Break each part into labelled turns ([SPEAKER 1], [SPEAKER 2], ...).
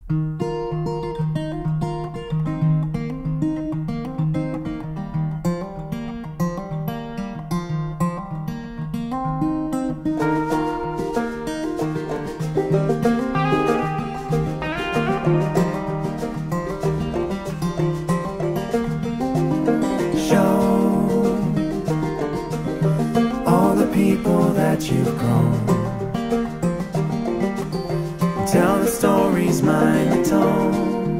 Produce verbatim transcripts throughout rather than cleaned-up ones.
[SPEAKER 1] People that you've grown, tell the stories mind the tone,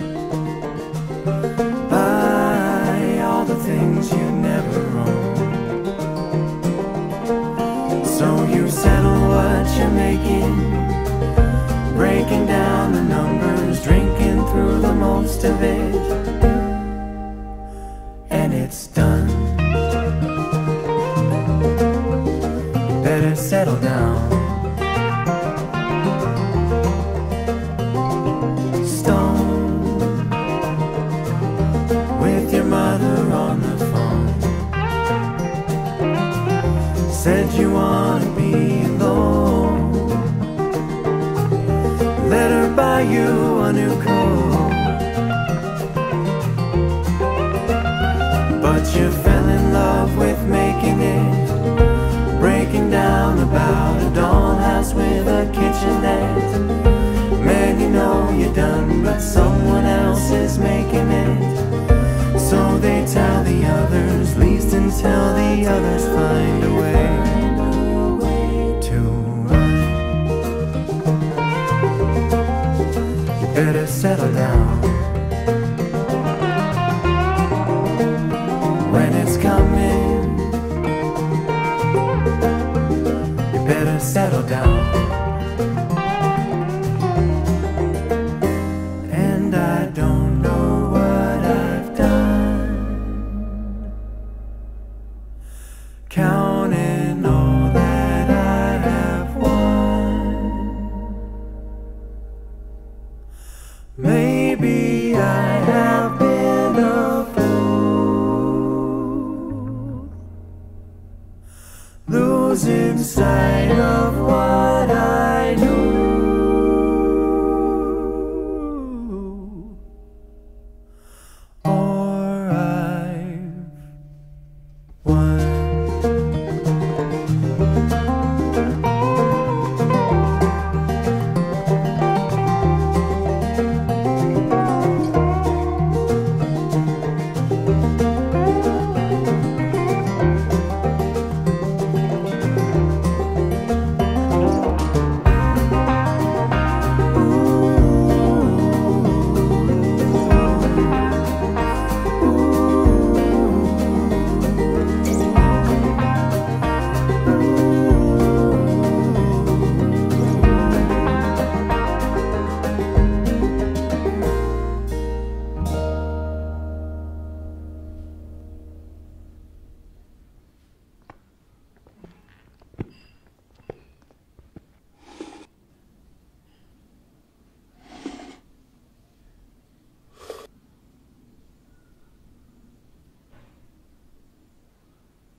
[SPEAKER 1] buy all the things you never own. So you settle what you're making, breaking down the numbers, drinking through the most of it, and it's done. Better settle down. Stone with your mother on the phone. Said you wanna be alone. Let her buy you a new coat, but you fell in love with making it, breaking down about a dollhouse with a kitchenette. Man, you know you're done, but someone else is making it. So they tell the others, least until the others find a way to run. You better settle down when it's coming. Better settle down. And I don't know what I've done, counting all that I have won. Maybe I have been a fool, losing sight of what